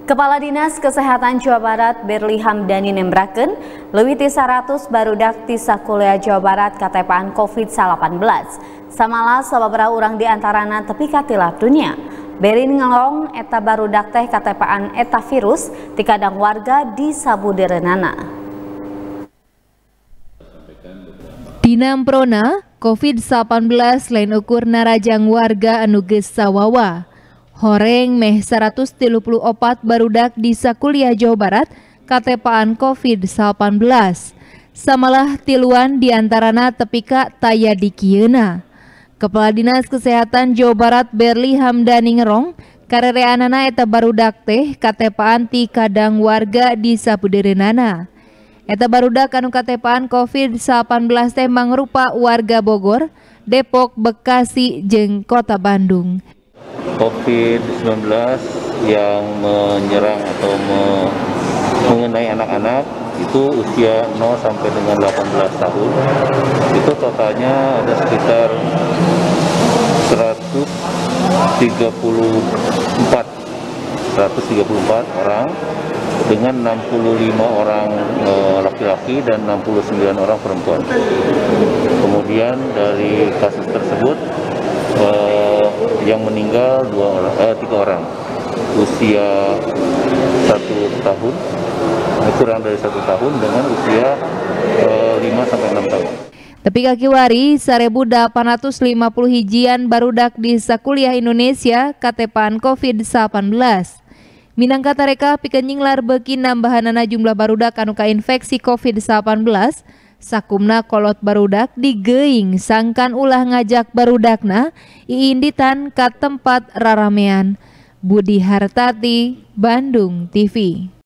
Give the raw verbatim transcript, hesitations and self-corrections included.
Kepala Dinas Kesehatan Jawa Barat Berli Hamdani nembrakeun leuwih ti seratus barudak ti sakuliah Jawa Barat katepaan COVID delapan belas. Samalah sababaraha urang di antarana tepi ka tilar dunia. Berli ngelong eta barudak teh katepaan eta virus ti kadang warga di sabudeureunana. Dinamprona COVID delapan belas lain ukur narajang warga anu geus sawawa. Horeng meh seratus tilu puluh opat barudak di sakuliah Jawa Barat katepaan COVID delapan belas. Samalah tiluan diantarana tepika taya di kieuna. Kepala Dinas Kesehatan Jawa Barat Berli Hamdani ngerong karereanana eta barudak teh katepaan ti kadang warga di sabudeureunana. Eta barudak anu katepaan COVID delapan belas teh mangrupa warga Bogor, Depok, Bekasi, jeung Kota Bandung. COVID sembilan belas yang menyerang atau me mengenai anak-anak itu usia nol sampai dengan delapan belas tahun. Itu totalnya ada sekitar seratus tiga puluh empat orang dengan enam puluh lima orang laki-laki dan enam puluh sembilan orang perempuan. Kemudian dari kasus tersebut eh, yang meninggal dua orang, eh, tiga orang, usia satu tahun, kurang dari satu tahun dengan usia eh, lima sampai enam tahun. Tepi kakiwari seribu delapan ratus lima puluh hijian barudak di sakuliah Indonesia katepaan COVID delapan belas. Minangka tareka pikenying lar beuki nambahanana jumlah barudak anu kainfeksi COVID delapan belas. Sakumna kolot barudak digeuing sangkan ulah ngajak barudakna iinditan ka tempat raramean. Budi Hartati, Bandung T V.